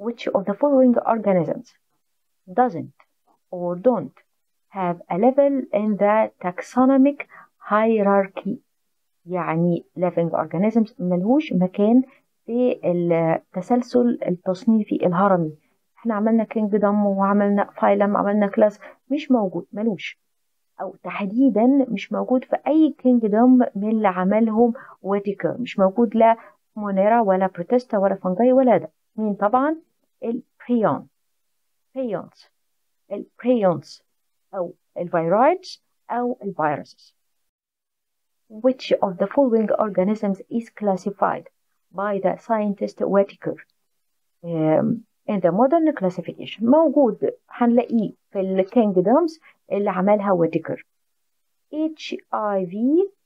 which of the following organisms doesn't or don't have a level in the taxonomic hierarchy؟ يعني living organisms ملهوش مكان في التسلسل التصنيفي الهرمي. احنا عملنا kingdom وعملنا phylum عملنا class، مش موجود، ملوش، او تحديدا مش موجود في اي kingdom من اللي عملهم واتيكر. مش موجود لا مونيرا ولا بروتيستا ولا فانجاي ولا ده. مين؟ طبعا البريون، البريونز او الفيرويدز او الفيروسز. Which of the following organisms is classified by the scientist Whittaker in the modern classification؟ موجود، هنلاقيه في الكينجدومز اللي عملها ويتيكر. HIV،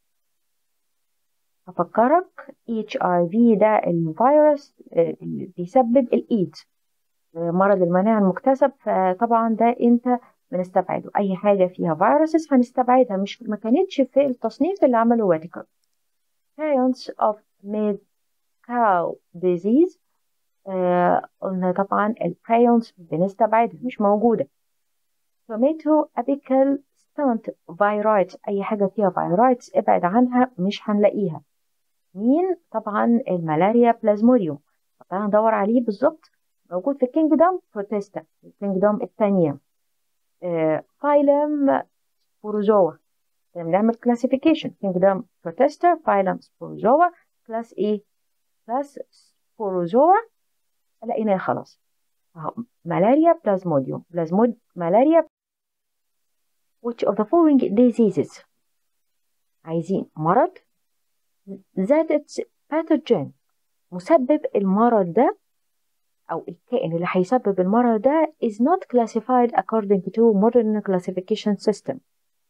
أفكرك HIV ده الفيروس اللي بيسبب الإيدز، مرض المناعة المكتسب، فطبعا ده انت بنستبعده. اي حاجة فيها فيروسز هنستبعدها، مش ما كانتش في التصنيف اللي عمله واتيكر. Variants of mad cow disease، قلنا طبعا البريونز بنستبعدها، مش موجودة. tomato apical stunt viroids، اي حاجة فيها فيرويدز ابعد عنها، مش هنلاقيها. مين؟ طبعا الملاريا بلازموديوم، طبعا ندور عليه بالظبط، موجود في كينجدوم بروتيستا، الكينجدوم الثانية. فايلم سبوروزوا، بنعمل كلاسيفيكيشن كينجدوم بروتيستا، فايلم سبوروزوا، كلاس ايه؟ كلاس سبوروزوا، لقيناه خلاص اهو، ملاريا بلازموديوم، ملاريا. which of the following diseases، عايزين مرض that its pathogen، مسبب المرض ده أو الكائن اللي هيسبب المرض ده is not classified according to modern classification system،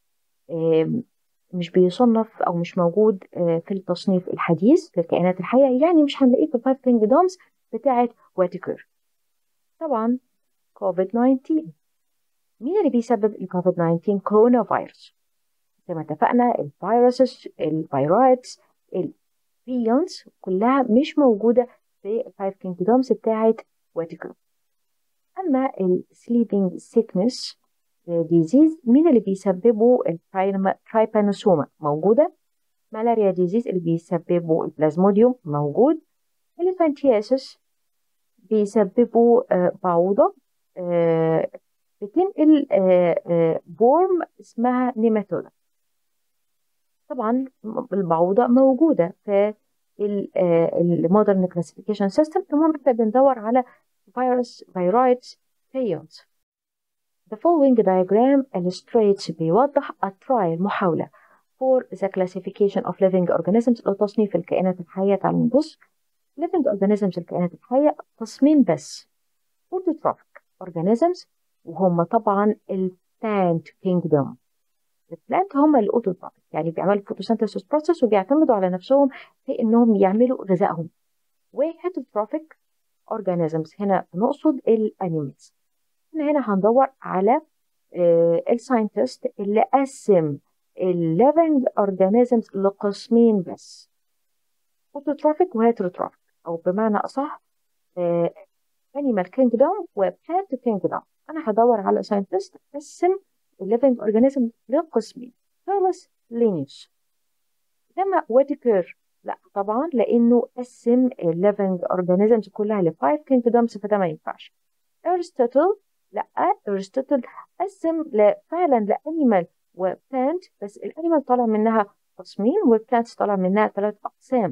مش بيصنف أو مش موجود في التصنيف الحديث للكائنات الحية، يعني مش هنلاقيه في الفايف كينجدومز بتاعة واتيكر. طبعا كوفيد 19، مين اللي بيسبب الكوفيد 19؟ كورونا فيروس. زي ما اتفقنا الفيروسز، الفيرويدز، البيونز كلها مش موجودة في الفايف كينجدومز بتاعة واتيكر. أما السليبنج سيكنس ديزيز، مين اللي بيسببه؟ الترايبانوسوما موجودة. ملاريا ديزيز اللي بيسببه البلازموديوم موجود. الفانتياسيس بيسببه بعوضة بتنقل بورم اسمها نيماتودا. طبعا البعوضة موجودة في المودرن كلاسيفيكيشن سيستم. المهم احنا بندور على فيرويدز بيونز. The following diagram illustrates، بيوضح a trial، محاولة for the classification of living organisms، لتصنيف الكائنات الحية. تعالوا نبص. living organisms، الكائنات الحية، تصميم بس. autotrophic organisms، وهم طبعا البلانت kingdom. البلانت هم الاوتوتروفيك، يعني بيعملوا photosynthesis process وبيعتمدوا على نفسهم في انهم يعملوا غذائهم. وهيتروتروفيك organisms، هنا نقصد الانيمالز. هنا هندور على الساينتست اللي قسم الليفنج اورجانيزمز لقسمين بس، اوتوتروفيك وهيتروتروفيك، او بمعنى اصح انيمال كينجدوم وبلانت كينجدوم. انا هدور على ساينتست قسم الليفنج اورجانيزم لقسمين، ثالث لينيوس. لما واتيكر لا طبعا، لانه قسم الليفنج اورجانيزمز كلها لفايف كينجدومز، فده ما ينفعش. ارسطوطل لا، ارسطوطل قسم فعلا لانيمال وبلانت، بس الانيمال طالع منها قسمين والبلانت طالع منها 3 اقسام،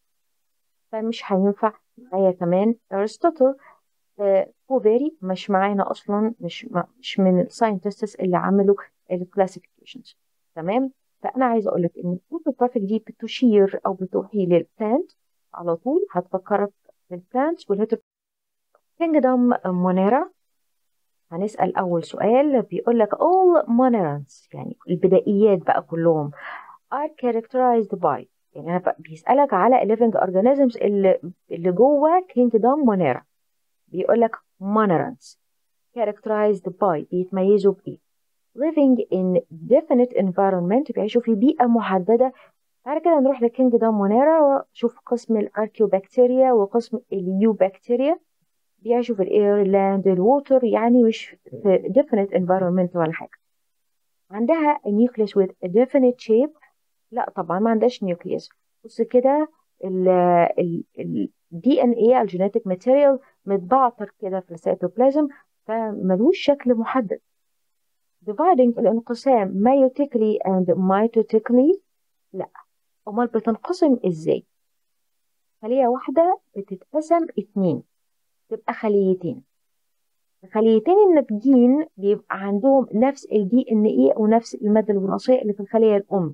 فمش هينفع معايا كمان ارسطوطل. بوفيري مش معانا اصلا، مش من الساينتستس اللي عملوا الكلاسيفيكيشنز. تمام. فانا عايزه اقول لك ان الفوتوغرافيك دي بتشير او بتوحي للبلانت على طول، هتفكرك بالبلانت والهيتروتروفيك. كينجدوم مونيرا، هنسأل أول سؤال بيقول لك all monerans، يعني البدائيات بقى كلهم are characterized by، يعني أنا بيسألك على living organisms اللي جوه kingdom monera. بيقول لك monerans characterized by، بيتميزوا بإيه؟ living in definite environment، بيعيشوا في بيئة محددة. تعالى كده نروح لكينجدوم مونيرا وشوف قسم الاركيوبكتيريا وقسم اليوبكتيريا. بيعيشوا في الاير لاند الووتر، يعني مش في definite environment ولا حاجة. عندها nucleus with a definite shape؟ لا طبعا ما عندهاش nucleus. بص كده، ال DNA الجينيتك ماتيريال متبعتر كده في السيتوبلازم، فملوش شكل محدد. dividing الانقسام meiotically and mitotically؟ لا. امال بتنقسم ازاي؟ خلية واحدة بتتقسم اتنين، تبقى خليتين. الخليتين الناتجين بيبقى عندهم نفس الدي ان ايه ونفس المادة الوراثية اللي في الخلية الام.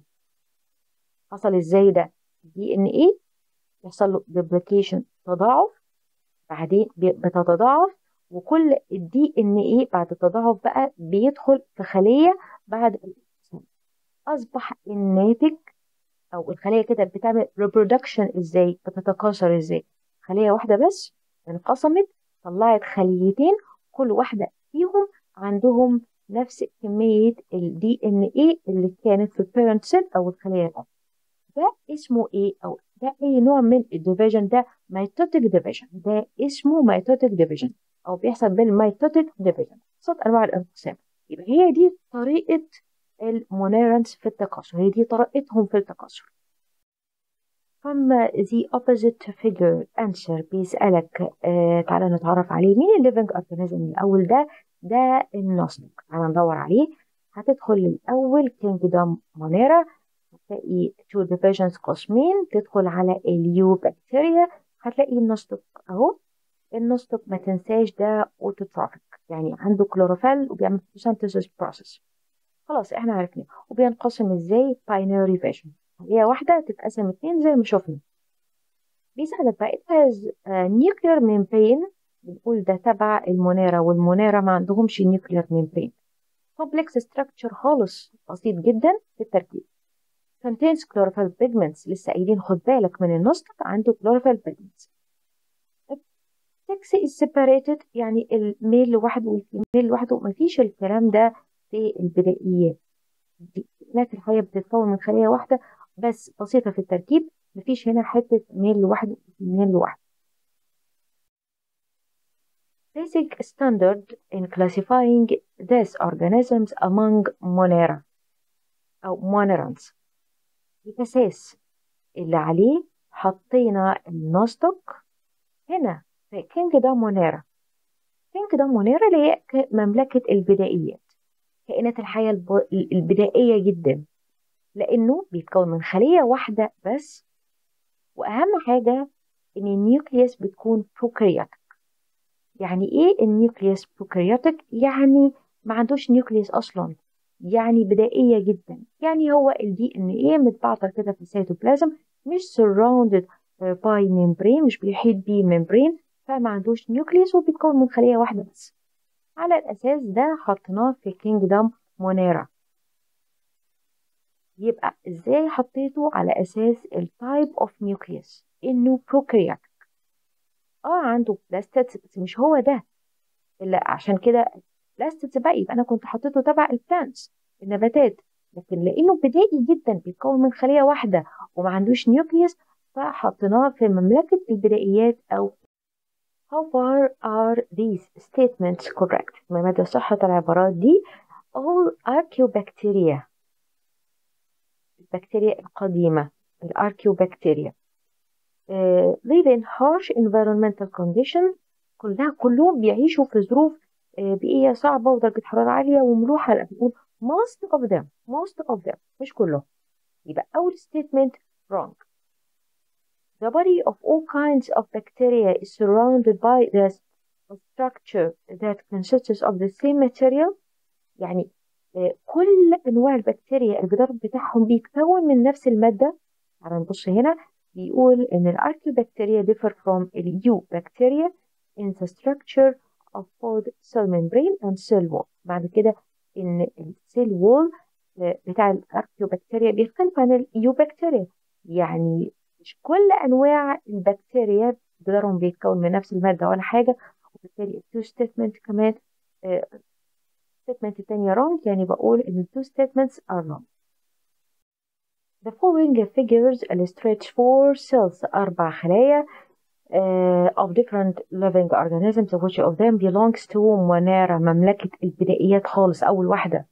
حصل ازاي ده؟ الدي ان ايه يحصل له duplication، تضاعف، بعدين بتتضاعف، وكل الدي ان ايه بعد التضاعف بقى بيدخل في خلية بعد الانقسام. اصبح الناتج او الخلية كده بتعمل reproduction ازاي، بتتكاثر ازاي؟ خلية واحدة بس انقسمت، طلعت خليتين، كل واحدة فيهم عندهم نفس كمية الدي ان ايه اللي كانت في البيرنت سيل او الخلية الام. ده اسمه ايه، او ده اي نوع من الديفيجن؟ ده ميتوتيك ديفيجن، ده اسمه ميتوتيك ديفيجن، او بيحصل بالميتوتيك ديفيجن، صوت انواع الانقسام. يبقى هي دي طريقة المونيرانس في التكاثر، هي دي طريقتهم في التكاثر. from the opposite figure answer بيسألك تعالى نتعرف عليه. مين الليفنج اورجانيزم الاول ده؟ ده النسك، تعالى ندور عليه. هتدخل الاول كينجدم مونيرا، هتلاقي تو ديفيجنز قسمين، تدخل على اليو بكتيريا، هتلاقي النسك اهو. النسك ما تنساش ده اوتوتروفيك، يعني عنده كلوروفيل وبيعمل فوتوسينثيسيس بروسيس، خلاص احنا عرفنا. وبينقسم ازاي؟ باينري فيجن، هي واحدة تتقسم اتنين زي ما شفنا. بيسألك بقى it has nuclear membrane، بنقول ده تبع المونيرا، والمونيرا ما عندهمش nuclear membrane. complex structure خالص، بسيط جدا في التركيب. contains chlorophyll pigments، لسه قايلين خد بالك من النسك عنده chlorophyll pigments. sex is separated، يعني الميل لوحده والفيميل لوحده، مفيش الكلام ده في البدائيات. الكائنات الحية بتتكون من خلية واحدة بس، بسيطة في التركيب، مفيش هنا حتة ميل لوحده وفيميل لوحده. basic standard in classifying these organisms among monera أو monerans. الأساس اللي عليه حطينا النوستوك هنا في كينجدم مونيرا. كينجدم مونيرا اللي هي مملكة البدائيات، كائنات الحياة البدائية جدا، لأنه بيتكون من خلية واحدة بس، وأهم حاجة إن النيوكليوس بتكون بروكاريوتيك. يعني إيه النيوكليوس بروكاريوتيك؟ يعني ما عندوش نيوكليوس أصلا، يعني بدائية جدا. يعني هو الدي ان ايه متبعتر كده في السيتوبلازم، مش surrounded by membrane، مش بيحيط بيه membrane، فما عندوش نيوكليوس وبيتكون من خلية واحدة بس. على الأساس ده حطيناه في كينجدم مونيرا. يبقى ازاي حطيته؟ على أساس التايب اوف نيوكليوس، إنه بروكاريوتيك. عنده بلاستيدز بس مش هو ده، إلا عشان كده بلاستيدز بقى يبقى أنا كنت حطيته تبع البلانتس، النباتات. لكن لأنه بدائي جدا بيتكون من خلية واحدة وما عندوش نيوكليوس، فحطيناه في مملكة البدائيات. أو how far are these statements correct؟ ما مدى صحة العبارات دي؟ all archaeobacteria، البكتيريا القديمة، الاركيوبكتيريا، live in harsh environmental conditions، كلهم بيعيشوا في ظروف بيئية صعبة ودرجة حرارة عالية وملوحة. لا، بنقول most of them، مش كلهم. يبقى أول statement wrong. The body of all kinds of bacteria is surrounded by the structure that consists of the same material. يعني كل أنواع البكتيريا الجدار بتاعهم بيتكون من نفس المادة. تعالى نبص هنا، بيقول إن الأركيوبكتيريا differ from اليوبكتيريا in the structure of both cell membrane and cell wall. بعد كده إن السيل وول بتاع الأركيوبكتيريا بيختلف عن اليوبكتيريا، يعني مش كل أنواع البكتيريا جدارهم بيتكون من نفس المادة ولا حاجة. وبالتالي التو ستيتمنت كمان statement التانية wrong، يعني بقول إن two statements are wrong. The following figures illustrate four cells، 4 خلايا of different living organisms which of them belongs to monera مملكة البدائيات خالص أول واحدة.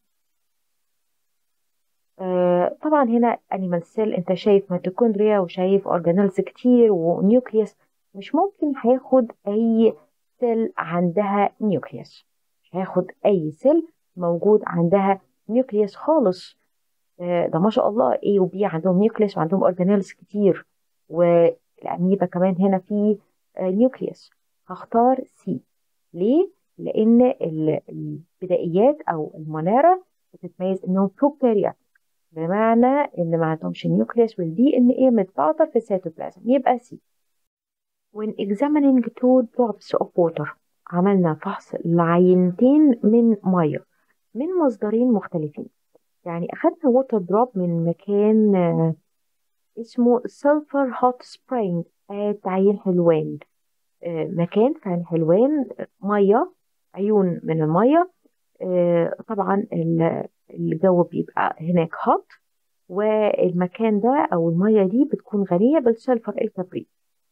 طبعا هنا animal cell انت شايف ميتوكوندريا وشايف organelles كتير ونيوكليوس، مش ممكن هياخد اي سيل عندها نيوكليوس، مش هياخد اي سيل موجود عندها نيوكليوس خالص. ده ما شاء الله A و B عندهم نيوكليوس وعندهم organelles كتير، والأميبا كمان هنا في نيوكليوس. هختار C. ليه؟ لأن البدائيات أو المونيرا بتتميز إنهم بروكاريوت، بمعنى ان ما عندهمش نيوكليوس والدي ان ايه متبعتر في السيتوبلازم، يبقى سي. when examining two drops of water عملنا فحص لعينتين من ميه من مصدرين مختلفين. يعني اخدنا ووتر دروب من مكان اسمه سلفر هوت سبرينج عين حلوان، مكان في عين حلوان، ميه، عيون من الميه. طبعا الجو بيبقى هناك هوت، والمكان ده او الميه دي بتكون غنيه بالسلفر الكبريت.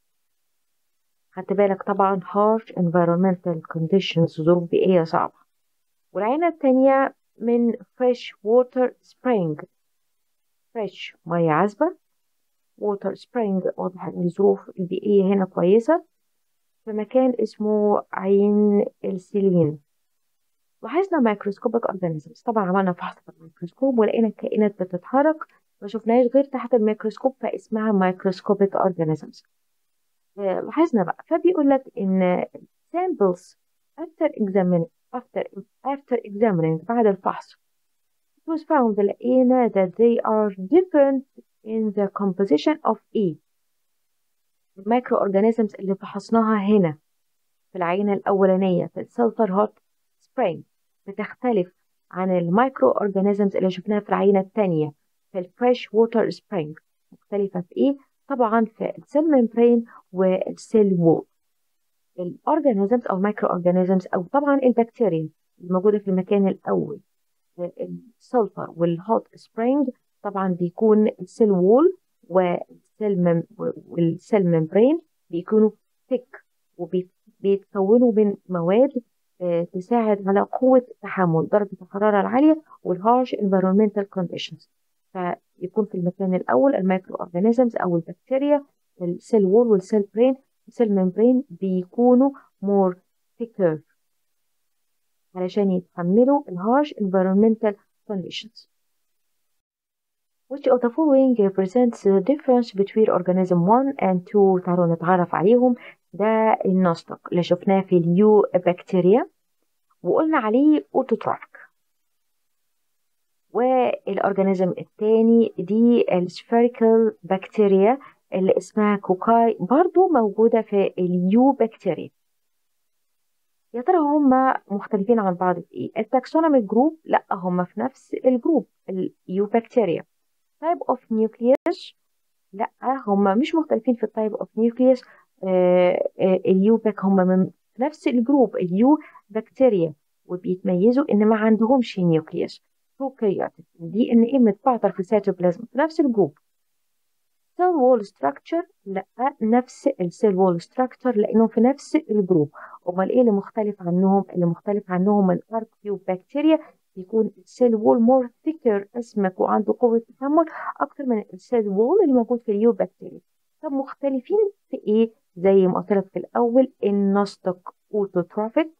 خدت بالك طبعا harsh environmental conditions، ظروف بيئيه صعبه. والعينه التانية من fresh water spring، fresh ميه عذبه، water spring واضح ان الظروف البيئيه هنا كويسه، في مكان اسمه عين السيلين. لاحظنا مايكروسكوبيك اورجانيزمز، طبعا عملنا فحص بالميكروسكوب ولقينا الكائنات بتتحرك، ما شفناهاش غير تحت الميكروسكوب فاسمها مايكروسكوبيك اورجانيزمز. لاحظنا بقى، فبيقول لك ان samples after examining after after examining بعد الفحص it was found لقينا that they are different in the composition of A. المايكرو اورجانيزمز اللي فحصناها هنا في العينة الأولانية في السلفر هوت سبرينج بتختلف عن المايكرو اورجانيزمز اللي شفناها في العينة الثانية في الفريش ووتر سبرينج. مختلفة في ايه؟ طبعا في السيل ممبرين والسيل وول. الاورجانيزمز او المايكرو اورجانيزمز او طبعا البكتيريا الموجودة في المكان الأول السلفر والهوت سبرينج طبعا بيكون السيل وول والسيل ممبرين بيكونوا ثيك وبيتكونوا من مواد تساعد على قوة تحمل درجة الحرارة العالية والهارش environmental conditions. فيكون في المكان الأول المايكرو أورجانيزمز أو البكتيريا، السيل وول والسيل برين والسيل ممبرين بيكونوا more thicker علشان يتحملوا الهارش environmental conditions. Which of the following represents the difference between organism 1 and 2؟ تعالوا نتعرف عليهم. ده النستق اللي شفناه في اليو بكتيريا وقلنا عليه اوتوتروفيك. والأورجانيزم الثاني دي السفيريكال بكتيريا اللي اسمها كوكاي، برضو موجودة في اليو بكتيريا. يا ترى هم مختلفين عن بعض في ايه؟ التاكسونوميك جروب لا هم في نفس الجروب اليو بكتيريا. تايب اوف نيوكليوس لا هم مش مختلفين في التايب اوف نيوكليوس. اليو باك هم من نفس الجروب اليو بكتيريا وبيتميزوا ان ما عندهمش نيوكليوس، بروكاريوتيك، دي ان ايه متبعتر في السيتوبلازم في نفس الجروب. سيل وول ستراكشر لا نفس السيل وول ستراكشر لانهم في نفس الجروب. امال ايه اللي مختلف عنهم؟ اللي مختلف عنهم الاركيو بكتيريا بيكون السيل وول مور ثيكر اسمك وعنده قوه تحمل اكتر من السيل وول اللي موجود في اليو بكتيريا. طب مختلفين في ايه؟ زي ما قلت لك في الاول النستق اوتوتروفيك،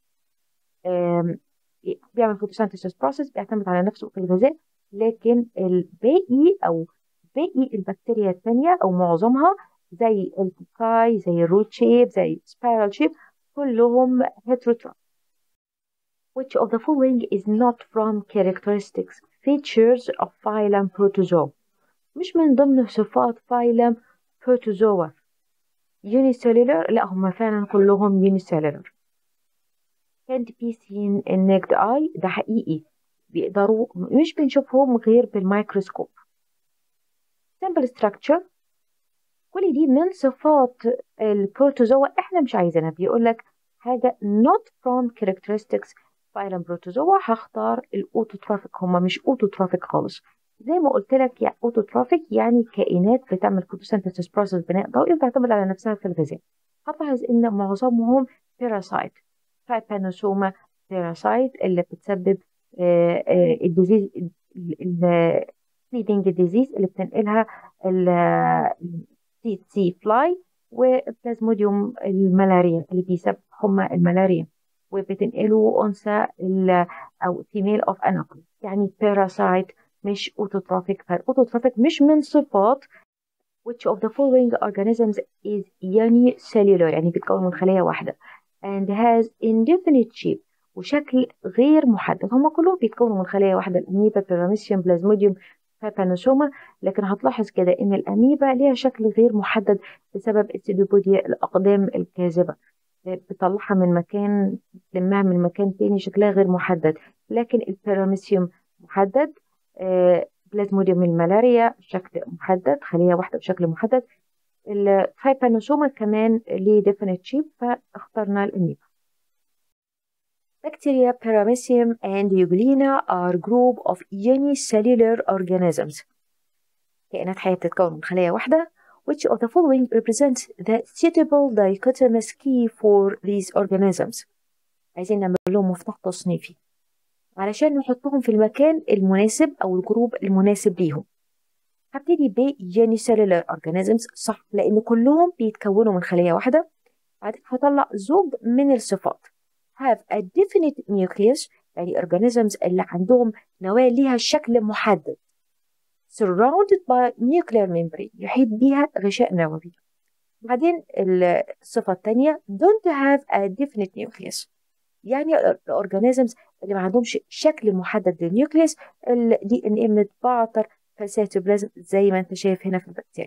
بيعمل فوتوسينثيسيس بروسيس بيعتمد على نفسه في الغذاء، لكن الباقي او باقي البكتيريا التانية او معظمها زي الكوكاي زي الروت شيب زي سبايرال شيب كلهم heterotrophic. Which of the following is not from characteristics features of phylum Protozoa؟ مش من ضمن صفات phylum Protozoa. unicellular لا هم فعلا كلهم unicellular. can't be seen in naked eye ده حقيقي، بيقدروا مش بنشوفهم غير بالميكروسكوب. simple structure كل دي من صفات البروتوزوا احنا مش عايزينها. بيقول لك حاجه not from characteristics phylum Protozoa، هختار الاوتوتروفيك، هم مش اوتوتروفيك خالص. زي ما قلت لك يعني اوتوتروفيك يعني كائنات بتعمل فوتوسينثيسيس بروسيس بناء ضوئي وبتعتمد على نفسها في الغذاء. هتلاحظ ان معظمهم بيراسايت، ترايبانوسوما بيراسايت اللي بتسبب الديزيز، الفليدنج ديزيز اللي بتنقلها السي سي فلاي، وبلازموديوم الملاريا اللي بيسبب حمى الملاريا وبتنقله انثى او فيميل اوف انابل. يعني بيراسايت مش اوتوتروفيك. فالاوتوتروفيك مش من صفات which of the following organisms is unicellular يعني بيتكون من خلية واحدة and has indefinite shape وشكل غير محدد. هم كلهم بيتكونوا من خلية واحدة، الأميبا، بيراميسيوم، بلازموديوم، تريبانوسوما. لكن هتلاحظ كده إن الأميبا ليها شكل غير محدد بسبب السيدوبوديا، الأقدام الكاذبة، بتطلعها من مكان تلمها من مكان تاني شكلها غير محدد. لكن البيراميسيوم محدد، بلازموديوم الملاريا شكل محدد، خلية واحدة بشكل محدد. الترايبانوسوما كمان ليه definite shape فاخترنا الأميبا. Bacteria, Paramecium and Euglena are group of unicellular organisms. كائنات حية بتتكون من خلية واحدة. Which of the following represents the suitable dichotomous key for these organisms؟ عايزين نعمل لهم مفتاح تصنيفي علشان نحطهم في المكان المناسب أو الجروب المناسب ليهم. هبتدي ب unicellular organisms صح لأن كلهم بيتكونوا من خلية واحدة. بعدين هطلع زوج من الصفات have a definite nucleus يعني organisms اللي عندهم نواة ليها شكل محدد surrounded by nuclear membrane يحيط بيها غشاء نووي. بعدين الصفة الثانية don't have a definite nucleus يعني الأورجانيزمز اللي ما عندهمش شكل محدد للنيوكليس، الدي ان ايه متبعتر في السيتوبلازم زي ما انت شايف هنا في البكتيريا.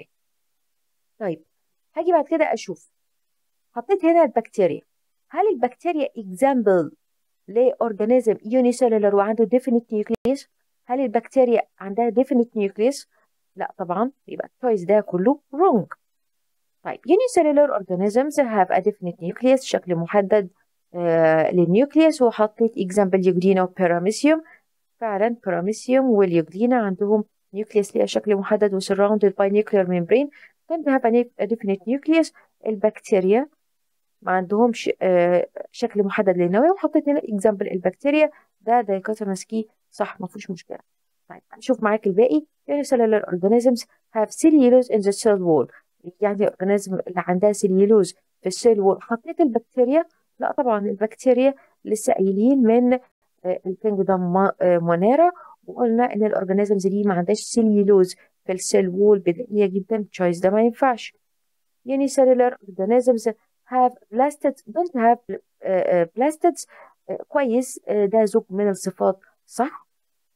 طيب هاجي بعد كده اشوف، حطيت هنا البكتيريا، هل البكتيريا اكزامبل لأورجانيزم يونيسيلولر وعنده ديفينيت نيوكليس؟ هل البكتيريا عندها ديفينيت نيوكليس؟ لا طبعا، يبقى التويس ده كله wrong. طيب unicellular organisms have a definite nucleus شكل محدد للنيوكليوس، وحطيت example يوجلينا وبيراميسيوم. فعلا بيراميسيوم واليوجلينا عندهم نيوكليوس ليها شكل محدد و surrounded by nuclear membrane can have a definite nucleus. البكتيريا ما عندهمش شكل محدد للنواة، وحطيت هنا example البكتيريا ده dichotomous key صح ما فيش مشكلة. طيب نشوف معاك الباقي. unicellular organisms have cellulose in the cell wall يعني الأورجانيزم اللي عندها سليولوز في السيل وول. حطيت البكتيريا؟ لا طبعا البكتيريا لسه قايلين من الكينجدم مونيرا وقلنا ان الاورجانيزمز دي ما عندهاش سليولوز في السيل وول بدائيه جدا، التشويس ده ما ينفعش. unicellular organisms have plastids don't have plastids كويس، ده زوج من الصفات صح.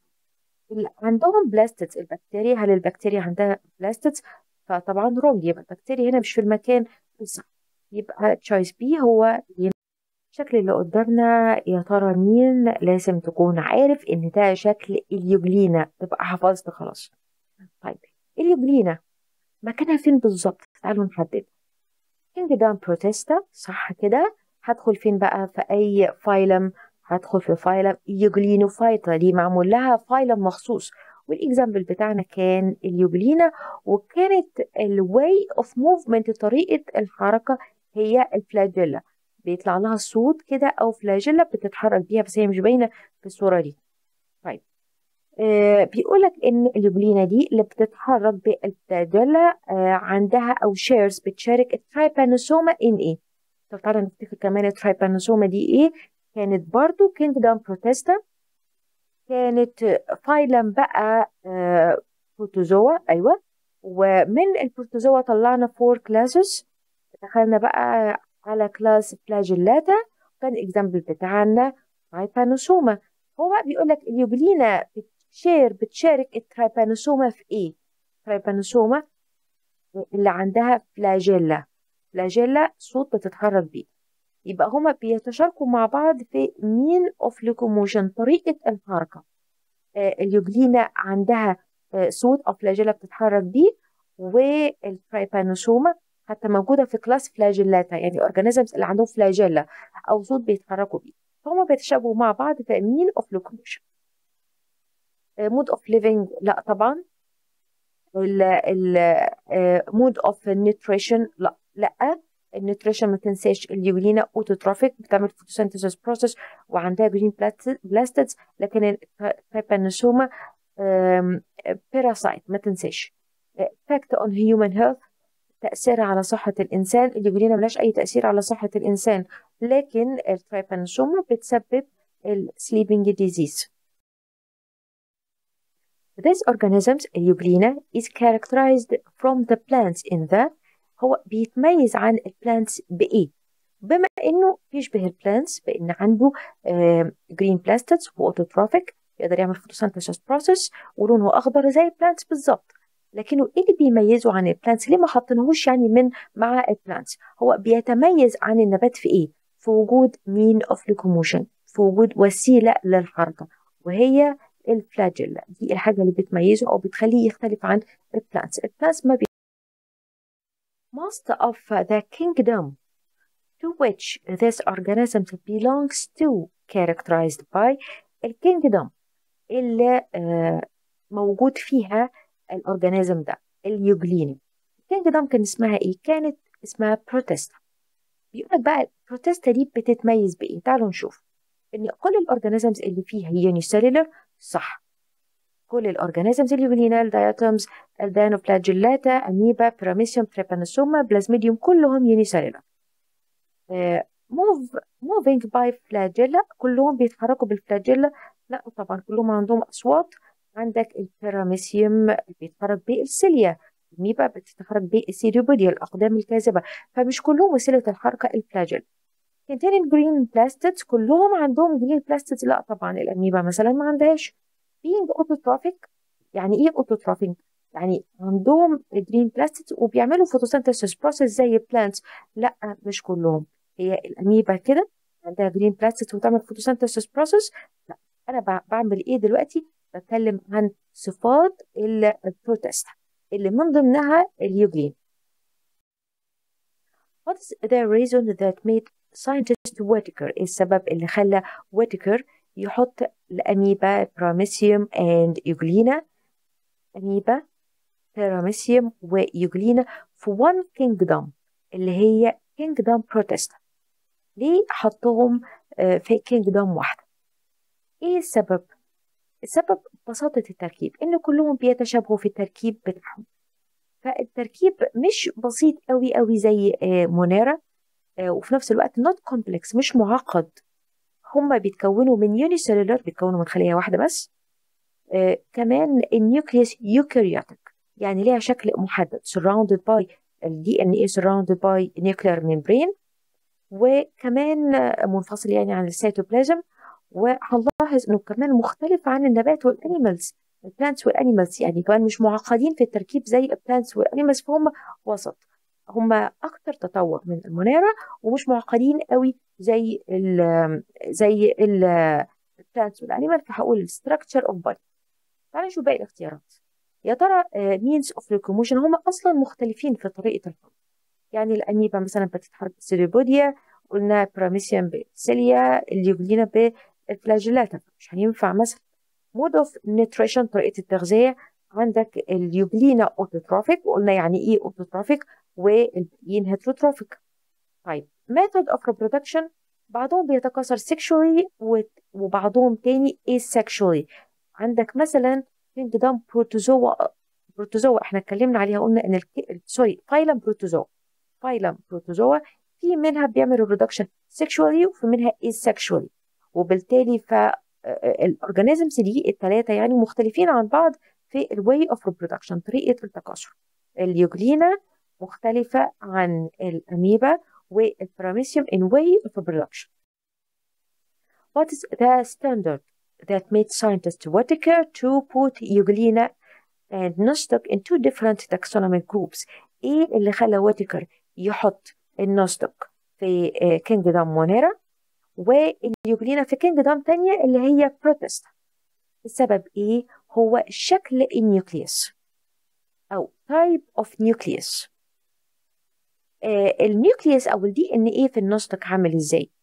عندهم بلاستيدز البكتيريا، هل البكتيريا عندها بلاستيدز؟ فطبعا رونج، يبقى البكتيريا هنا مش في المكان الصح. يبقى تشويس بي هو الشكل اللي قدامنا. يا ترى مين؟ لازم تكون عارف ان ده شكل اليوجلينا، تبقى حفظت خلاص. طيب اليوجلينا مكانها فين بالظبط؟ تعالوا نحدد. كينجدم بروتيستا صح كده. هدخل فين بقى؟ في اي فايلم؟ هدخل في فايلم يوجلينوفايتا، دي معمول لها فايلم مخصوص، والاكزامبل بتاعنا كان اليوجلينا، وكانت الواي اوف موفمنت طريقه الحركه هي الفلاجيلا، بيطلع لها صوت كده او فلاجيلا بتتحرك بيها بس هي مش باينه في الصوره دي. طيب بيقولك ان اليوجلينا دي اللي بتتحرك بالفلاجيلا عندها او شيرز بتشارك الترايبانوسوما ان ايه؟ طب تعالى نفتكر كمان الترايبانوسوما دي ايه. كانت برضو كينجدم بروتيستا، كانت فايلم بقى بروتوزوا. ايوه، ومن البروتوزوا طلعنا 4 كلاسز، دخلنا بقى على كلاس فلاجيلاتا، كان الاكزامبل بتاعنا ترايبانوسوما. هو بقى بيقول لك اليوجلينا بتشارك الترايبانوسوما في ايه؟ ترايبانوسوما اللي عندها فلاجيلا، فلاجيلا صوت بتتحرك بيه، يبقى هما بيتشاركوا مع بعض في مين اوف لوكوموشن طريقة الحركة. اليوجلينا عندها صوت او فلاجيلا بتتحرك بيه، والترايبانوسوما حتى موجودة في كلاس فلاجيلاتا يعني اورجانيزمز اللي عندهم فلاجيلا او صوت بيتحركوا بيه، فهم بيتشابهوا مع بعض في مين اوف لوكوموشن. مود اوف ليفنج لا طبعا. مود اوف نيوتريشن لا. النيوتريشن ما تنساش اليولينا اوتوتروفيك بتعمل فوتوسينثيسيس بروسيس وعندها جرين بلاستيدز، لكن التريبانوسوما بيراسايت ما تنساش. effect on human health، تأثيرها على صحة الإنسان. اليوجلينا ملهاش أي تأثير على صحة الإنسان، لكن التريبانوسوما بتسبب السليبنج ديزيز. These organisms اليوجلينا is characterized from the plants in the، هو بيتميز عن البلانتس بإيه؟ بما إنه يشبه البلانتس بإن عنده جرين بلاستيدز وأوتوتروفيك، يقدر يعمل فوتوسينثيسيس بروسيس ولونه أخضر زي البلانتس بالظبط. لكنه إيه اللي بيميزه عن البلانتس؟ ليه ما حطيناهوش يعني من مع البلانتس؟ هو بيتميز عن النبات في إيه؟ في وجود مين اوف لوكوموشن، في وجود وسيلة للحركة، وهي الفلاجيلا. دي الحاجة اللي بتميزه أو بتخليه يختلف عن البلانتس. البلانتس ما Most of the kingdom to which this organism belongs to characterized by الكينجدم اللي موجود فيها الأورجانيزم ده اليوجليني. الكينجدم كان اسمها إيه؟ كانت اسمها بروتيستا. بيقول لك بقى البروتيستا دي بتتميز بإيه؟ تعالوا نشوف إن كل الأورجانيزمز اللي فيها يونيسيلولر صح. كل الأورجانيزمز اليوجلينا، الداياتومز، الدانوفلاجيلاتا، أميبا، بيراميسيوم، تريبانوسوما، بلازميديوم، كلهم يونيسيلولر. موفينج باي فلاجيلا، كلهم بيتحركوا بالفلاجيلا؟ لا طبعا، كلهم عندهم اصوات. عندك البيراميسيوم بيتحرك بالسيليا، الميبا بتتحرك بالسيريبوديا الاقدام الكاذبه، فمش كلهم وسيله الحركه الفلاجيلا. containing green plastids، كلهم عندهم green plastids؟ لا طبعا، الاميبا مثلا ما عندهاش. being autotrophic، يعني ايه autotrophic؟ يعني عندهم green plastids وبيعملوا photosynthesis process زي plants؟ لا مش كلهم. هي الاميبا كده عندها green plastids وتعمل photosynthesis process؟ لا. انا بعمل ايه دلوقتي؟ بتكلم عن صفات البروتيست اللي من ضمنها اليوجلين. What is the reason that made scientist Whittaker، إيه السبب اللي خلى ويتكر يحط الأميبا، براميسيوم and يوجلينا، أميبا، براميسيوم ويوجلينا في one kingdom اللي هي kingdom protesta؟ ليه حطهم في kingdom واحدة؟ إيه السبب؟ السبب ببساطة التركيب، إن كلهم بيتشابهوا في التركيب بتاعهم. فالتركيب مش بسيط قوي قوي زي مونيرا، وفي نفس الوقت not complex مش معقد. هما بيتكونوا من يونيسيلولر، بيتكونوا من خلية واحدة بس. كمان النيوكليوس يوكاريوتيك، يعني ليها شكل محدد surrounded by الدي ان اي surrounded by nuclear membrane، وكمان منفصل يعني عن السيتوبلازم. وهنلاحظ انه كمان مختلف عن النبات والانيمالز، البلانتس والانيمالز، يعني كمان مش معقدين في التركيب زي البلانتس والانيمالز، فهم وسط. هم اكتر تطور من المونيرا، ومش معقدين قوي زي البلانتس والانيمال. فهقول الستراكشر اوف بادي. تعالى نشوف باقي الاختيارات. يا ترى مينز اوف لوكوموشن، هم اصلا مختلفين في طريقه الحركه. يعني الاميبا مثلا بتتحرك بالسيريبوديا، قلنا براميسيوم بالسيليا، اليوجلينا بالفلاجيلاتا، مش هينفع مثلا. مود اوف نيوتريشن، طريقه التغذيه، عندك اليوجلينا اوتوتروفيك، وقلنا يعني ايه اوتوتروفيك، والباقيين هيتروتروفيك. طيب ميثود اوف ريبرودكشن، بعضهم بيتكاثر سيكشولي وبعضهم تاني asexually. عندك مثلا كينجدم بروتوزوا، بروتوزوا احنا اتكلمنا عليها، قلنا ان سوري فايلم بروتوزوا، فايلم بروتوزوا في منها بيعمل ريبرودكشن سيكشوالي وفي منها asexually. وبالتالي الاورجانيزمز دي الثلاثه يعني مختلفين عن بعض في الواي اوف ريبرودكشن، طريقه التكاثر. اليوجلينا مختلفه عن الاميبا والبراميسيوم in way of reproduction. What is the standard that made scientists Whittaker to put Euglena and Nostoc in two different taxonomic groups؟ ايه اللي خلى ويتكر يحط النوستوك في كينجدم مونيرا واليوجلينا في كينجدم تانية اللي هي بروتيستا؟ السبب ايه؟ هو شكل النيوكليوس او type of nucleus. النيوكليوس او الدي ان ايه في النوستوك عامل ازاي؟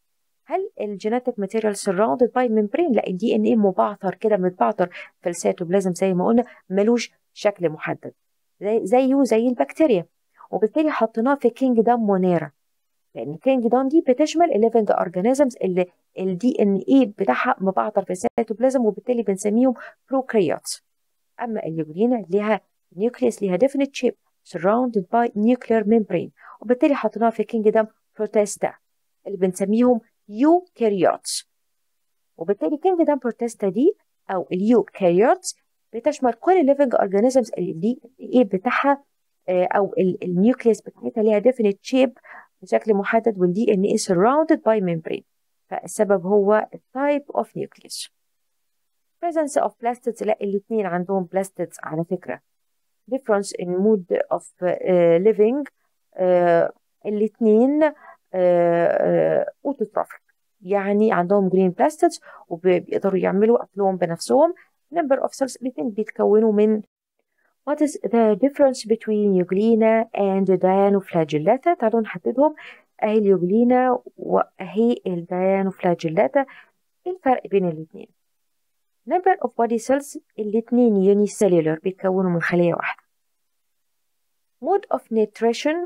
هل الجينيتك ماتيريال surrounded by membrane؟ لا، الدي ان ايه مبعثر كده، متبعثر في السيتوبلازم زي ما قلنا، ملوش شكل محدد زي البكتيريا. وبالتالي حطيناه في كينجدم مونيرا، لان كينجدم دي بتشمل الليفنج اورجانيزمز اللي الدي ان ايه بتاعها مبعثر في السيتوبلازم، وبالتالي بنسميهم بروكاريوتس. اما اليوجلينا ليها نيوكليس، ليها definite shape surrounded by nuclear membrane، وبالتالي حطيناها في كينجدم بروتيستا اللي بنسميهم يوكاريوتس. وبالتالي كينجدم بروتيستا دي او اليوكاريوتس بتشمل كل الليفنج اورجانيزمز اللي الدي ايه بتاعها او النيوكليس بتاعتها ليها definite shape بشكل محدد، والدي ان ايه surrounded by membrane. فالسبب هو type of nucleus. presence of plastids، لا الاثنين عندهم plastids على فكرة. difference in mode of living، الاثنين autotrophic، يعني عندهم green plastids وبيقدروا يعملوا أكلهم بنفسهم. number of cells، الاثنين بيتكونوا من. what is the difference between Euglena and Dinoflagellata؟ تعالوا نحددهم. اهي اليوجلينا واهي الديانوفلاجيلاتا. ايه الفرق بين الاثنين؟ number of body cells، الاثنين unicellular بيتكونوا من خلية واحدة. mode of nutrition،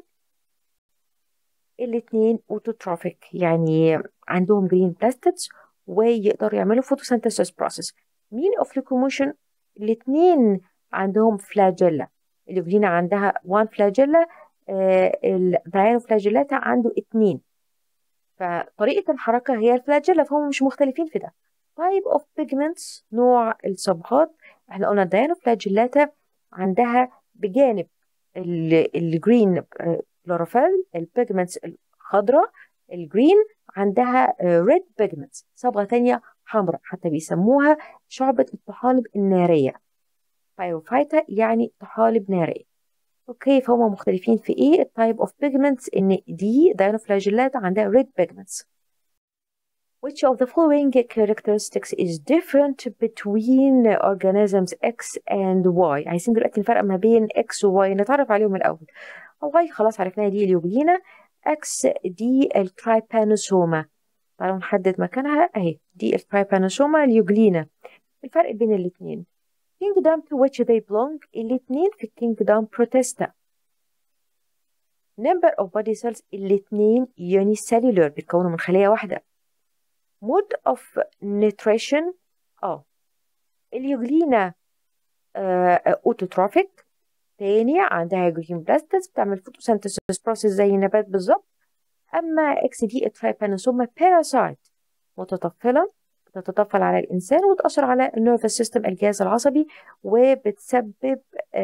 الاثنين autotrophic، يعني عندهم green plastids ويقدروا يعملوا photosynthesis process. mean of locomotion، الاثنين عندهم flagella. اليوجلينا عندها one flagella، الديانوفلاجيلاتا عنده 2. فطريقة الحركة هي الفلاجيلا، فهم مش مختلفين في ده. type of pigments، نوع الصبغات. احنا قلنا الديانوفلاجيلاتا عندها بجانب الجرين كلوروفيل البيجمنتس الخضراء الجرين، عندها ريد بيجمنتس صبغة تانية حمراء، حتى بيسموها شعبة الطحالب النارية، بايروفايتا يعني طحالب نارية. اوكي، فهم مختلفين في ايه؟ التايب اوف بيجمنتس، ان دي داينوفلاجيلات عندها ريد بيجمنتس. which of the following characteristics is different between organisms X and Y؟ عايزين دلوقتي الفرق ما بين X و Y، نتعرف عليهم الأول. Y خلاص عرفناها، دي اليوجلينا. X دي الترايبانوسوما، تعالوا نحدد مكانها اهي، دي الترايبانوسوما اليوجلينا. الفرق بين الاثنين kingdom to which they belong، الاثنين في kingdom protesta. number of body cells، الاثنين unicellular بيتكونوا من خلية واحدة. mode of nutrition، اليوجلينا autotrophic، تاني عندها green plastids بتعمل photosynthesis process زي النبات بالظبط. أما اكس دي الترايبانوسوما parasite، متطفلة، بتتطفل على الإنسان وتأثر على النيرفس سيستم الجهاز العصبي، وبتسبب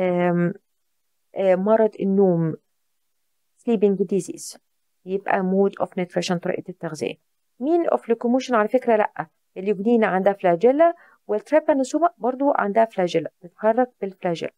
مرض النوم sleeping disease. يبقى mode of nutrition طريقة التغذية. mean of locomotion على فكرة لأ، اليوجلينا عندها فلاجيلا والتريبانوسوما برضو عندها فلاجيلا، بتتحرك بالفلاجيلا.